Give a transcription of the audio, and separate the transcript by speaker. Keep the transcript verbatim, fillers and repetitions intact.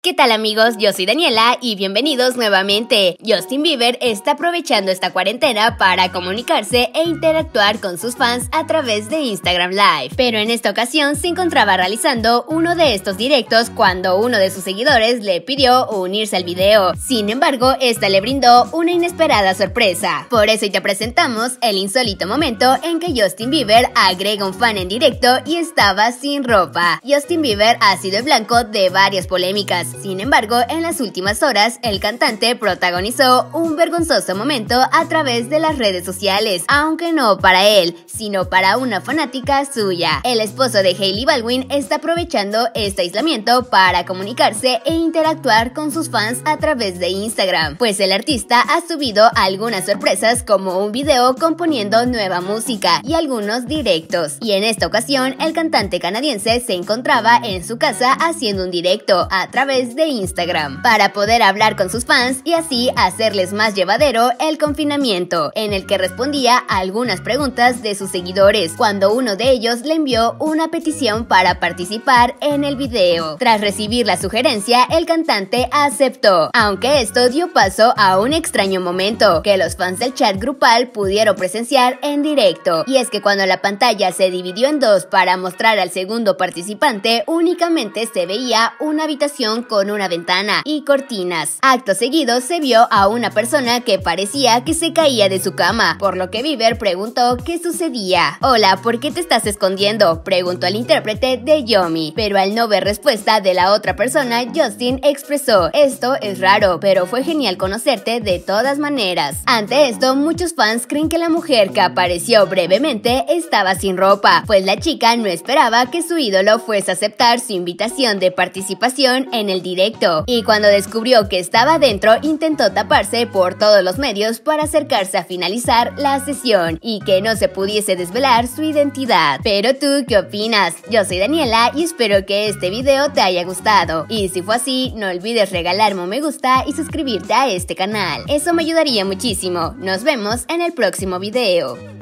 Speaker 1: ¿Qué tal amigos? Yo soy Daniela y bienvenidos nuevamente. Justin Bieber está aprovechando esta cuarentena para comunicarse e interactuar con sus fans a través de Instagram Live. Pero en esta ocasión se encontraba realizando uno de estos directos cuando uno de sus seguidores le pidió unirse al video. Sin embargo, esta le brindó una inesperada sorpresa. Por eso hoy te presentamos el insólito momento en que Justin Bieber agrega un fan en directo y estaba sin ropa. Justin Bieber ha sido el blanco de varias polémicas. Sin embargo, en las últimas horas, el cantante protagonizó un vergonzoso momento a través de las redes sociales, aunque no para él, sino para una fanática suya. El esposo de Hailey Baldwin está aprovechando este aislamiento para comunicarse e interactuar con sus fans a través de Instagram, pues el artista ha subido algunas sorpresas como un video componiendo nueva música y algunos directos. Y en esta ocasión, el cantante canadiense se encontraba en su casa haciendo un directo a través de Instagram para poder hablar con sus fans y así hacerles más llevadero el confinamiento, en el que respondía a algunas preguntas de sus seguidores, cuando uno de ellos le envió una petición para participar en el video. Tras recibir la sugerencia, el cantante aceptó, aunque esto dio paso a un extraño momento que los fans del chat grupal pudieron presenciar en directo, y es que cuando la pantalla se dividió en dos para mostrar al segundo participante, únicamente se veía una habitación con con una ventana y cortinas. Acto seguido se vio a una persona que parecía que se caía de su cama, por lo que Bieber preguntó qué sucedía. Hola, ¿por qué te estás escondiendo?, preguntó el intérprete de Yomi, pero al no ver respuesta de la otra persona, Justin expresó: esto es raro, pero fue genial conocerte de todas maneras. Ante esto, muchos fans creen que la mujer que apareció brevemente estaba sin ropa, pues la chica no esperaba que su ídolo fuese a aceptar su invitación de participación en el directo, y cuando descubrió que estaba dentro intentó taparse por todos los medios para acercarse a finalizar la sesión y que no se pudiese desvelar su identidad. Pero tú, ¿qué opinas? Yo soy Daniela y espero que este video te haya gustado, y si fue así, no olvides regalarme un me gusta y suscribirte a este canal, eso me ayudaría muchísimo. Nos vemos en el próximo video.